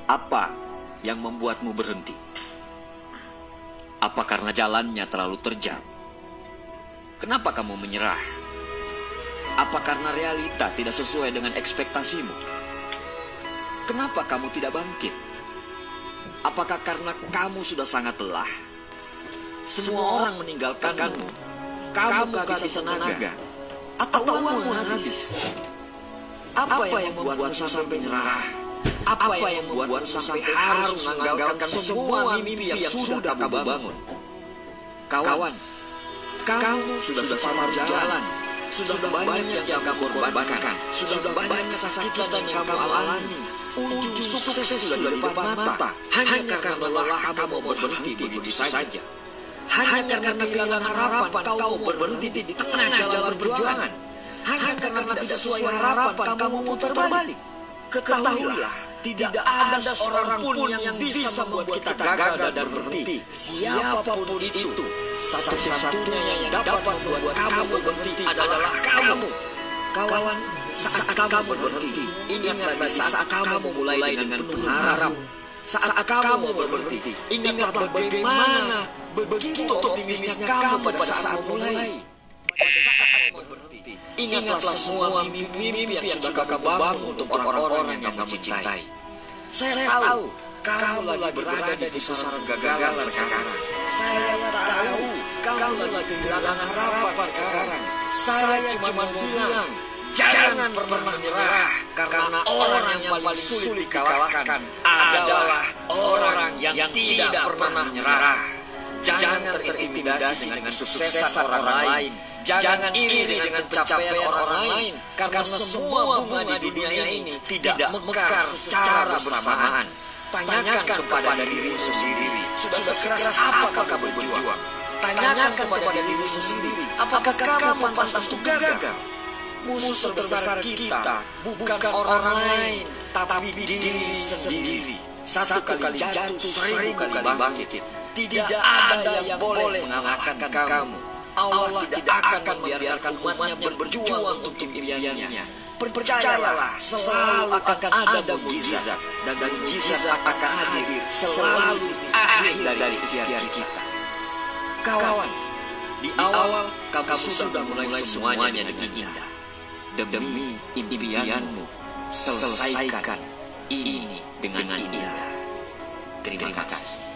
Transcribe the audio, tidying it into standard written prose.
Apa yang membuatmu berhenti? Apa karena jalannya terlalu terjal? Kenapa kamu menyerah? Apa karena realita tidak sesuai dengan ekspektasimu? Kenapa kamu tidak bangkit? Apakah karena kamu sudah sangat lelah? Semua orang meninggalkanmu. Kamu kehabisan tenaga. Atau uangmu habis? Apa yang membuatmu sampai menyerah? Apa yang membuatmu sampai harus menanggalkan semua mimpi yang sudah kamu bangun? Kawan, kamu sudah separuh jalan. Sudah banyak yang kamu korbankan. Sudah banyak kesakitan yang kamu alami. Ujung sukses sudah di depan mata. Hanya karena lelah kamu berhenti begitu saja. Hanya karena kehilangan harapan kamu berhenti di tengah jalan perjuangan. Hanya karena tidak sesuai harapan kamu putar balik. Ketahuilah, tidak ada seorang pun yang bisa membuat kita gagal dan berhenti. Siapapun itu, satu-satunya yang dapat membuat kamu berhenti adalah kamu. Kawan, saat kamu berhenti, ingatlah di saat kamu mulai dengan penuh harap. Saat kamu berhenti, ingatlah bagaimana begitu optimisnya kamu pada saat mulai. Ingatlah semua mimpi-mimpi yang sudah kamu bangun untuk orang-orang yang kamu cintai. Saya tahu kamu lagi berada di pusaran kegagalan sekarang. Saya tahu kamu lagi kehilangan harapan sekarang. Saya cuma bilang, jangan pernah menyerah, karena orang yang paling sulit dikalahkan adalah orang yang tidak pernah menyerah. Jangan terintimidasi dengan kesuksesan orang lain. Jangan iri dengan pencapaian orang lain, karena semua bunga di dunia ini tidak mekar secara bersamaan. Tanyakan kepada dirimu sendiri, sudah sekeras apakah kamu berjuang? Tanyakan kepada dirimu sendiri, apakah kamu pantas untuk gagal? Musuh terbesar kita bukan orang lain, tapi diri sendiri. Satu kali jatuh, 1000 kali bangkit. Tidak ada yang boleh mengalahkan kamu. Allah tidak akan membiarkan umatnya berjuang untuk impiannya. Percayalah, selalu akan ada mukjizat, dan mukjizat akan hadir selalu di akhir dari ikhtiar kita. Kawan, di awal kamu sudah mulai semuanya dengan indah. Demi impianmu, selesaikan ini dengan indah. Terima kasih.